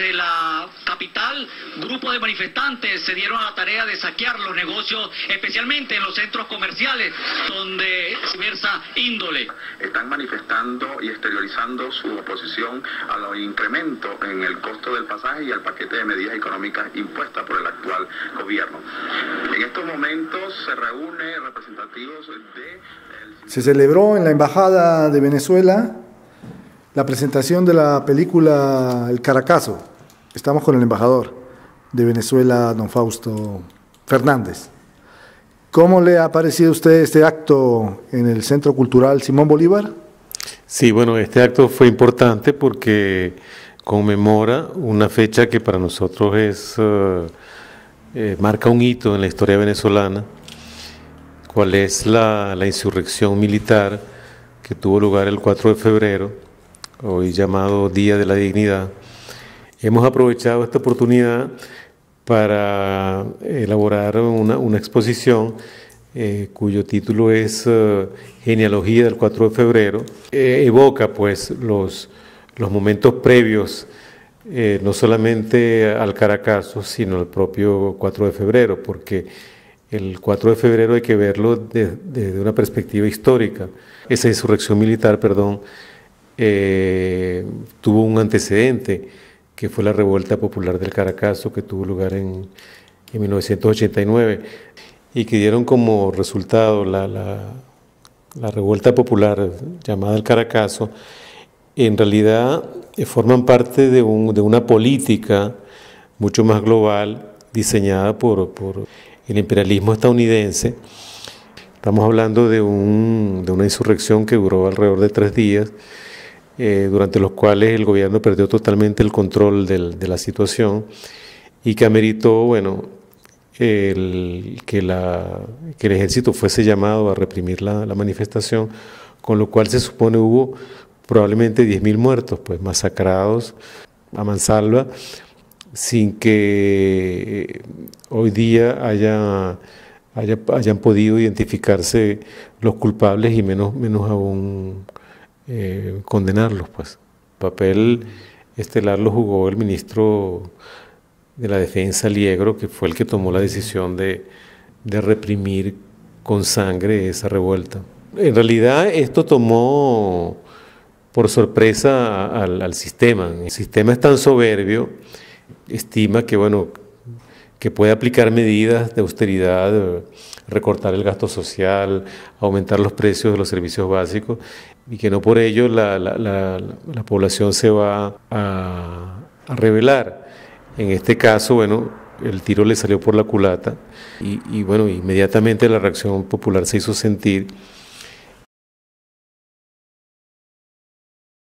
de la capital, grupos de manifestantes se dieron a la tarea de saquear los negocios, especialmente en los centros comerciales, donde es diversa índole. Están manifestando y exteriorizando su oposición a los incrementos en el costo del pasaje y al paquete de medidas económicas impuestas por el actual gobierno. En estos momentos se reúnen representativos de... Se celebró en la Embajada de Venezuela la presentación de la película El Caracazo. Estamos con el embajador de Venezuela, don Fausto Fernández. ¿Cómo le ha parecido a usted este acto en el Centro Cultural Simón Bolívar? Sí, bueno, este acto fue importante porque conmemora una fecha que para nosotros marca un hito en la historia venezolana, cuál es la insurrección militar que tuvo lugar el 4 de febrero, hoy llamado Día de la Dignidad. Hemos aprovechado esta oportunidad para elaborar una exposición cuyo título es Genealogía del 4 de febrero. Evoca pues los momentos previos, no solamente al Caracazo, sino al propio 4 de febrero, porque el 4 de febrero hay que verlo desde una perspectiva histórica. Esa insurrección militar, tuvo un antecedente, que fue la revuelta popular del Caracazo, que tuvo lugar en 1989, y que dieron como resultado la revuelta popular llamada el Caracazo. En realidad forman parte de una política mucho más global diseñada por el imperialismo estadounidense. Estamos hablando de una insurrección que duró alrededor de 3 días, durante los cuales el gobierno perdió totalmente el control de la situación y que ameritó, bueno, que el ejército fuese llamado a reprimir la manifestación, con lo cual se supone hubo probablemente 10.000 muertos, pues masacrados a mansalva, sin que hoy día hayan podido identificarse los culpables y menos aún condenarlos, pues. Papel estelar lo jugó el ministro de la Defensa, Liegro, que fue el que tomó la decisión de reprimir con sangre esa revuelta. En realidad esto tomó por sorpresa al sistema. El sistema es tan soberbio, estima que, bueno, que puede aplicar medidas de austeridad, recortar el gasto social, aumentar los precios de los servicios básicos, y que no por ello la población se va a rebelar. En este caso, bueno, el tiro le salió por la culata y bueno, inmediatamente la reacción popular se hizo sentir.